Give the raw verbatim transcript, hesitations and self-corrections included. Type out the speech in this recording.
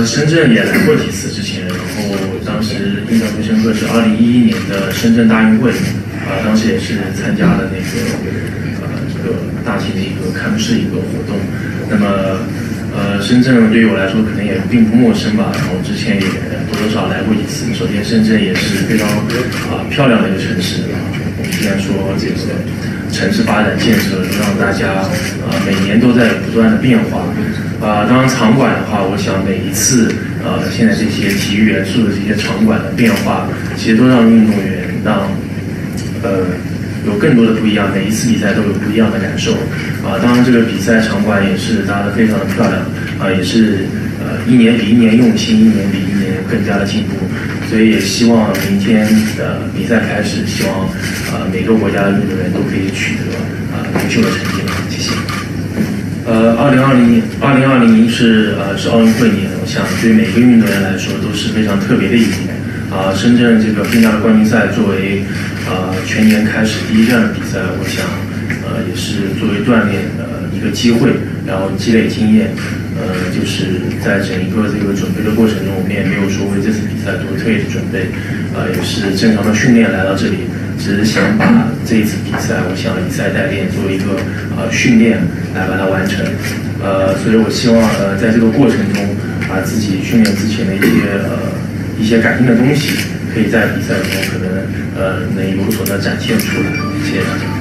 深圳也来过几次之前，然后当时印象最深刻是二零一一年的深圳大运会，啊、呃，当时也是参加了那个呃这个大型的一个开幕式一个活动。那么呃，深圳对于我来说可能也并不陌生吧，然后之前也多多少少来过一次。首先，深圳也是非常啊、呃、漂亮的一个城市啊。我们既然说这个城市发展建设让大家啊、呃、每年都在不断的变化。啊、呃，当然场馆的话，我想每一次呃现在这些体育元素的这些场馆的变化，其实都让运动员让呃有更多的不一样，每一次比赛都有不一样的感受。啊、呃，当然这个比赛场馆也是搭得非常的漂亮，啊、呃，也是呃一年比一年用心，一年比一年更加的进步。所以也希望明天的比赛开始，希望呃每个国家的运动员都可以取得啊优秀的成绩。谢谢。呃，二零二零年，二零二零年是呃是奥运会年，我想对每个运动员来说都是非常特别的一年。啊、呃，深圳这个冰上冠军赛作为呃全年开始第一站的比赛，我想呃也是作为锻炼的一个机会，然后积累经验。呃，就是在整一个这个准备的过程中，我们也没有说为这次比赛做特意的准备，呃，也是正常的训练来到这里。只是想把这一次比赛，我想以赛代练，作为一个呃训练来把它完成。呃，所以我希望呃在这个过程中，把自己训练之前的一些呃一些改进的东西，可以在比赛中可能呃能有所的展现出来。谢谢大家。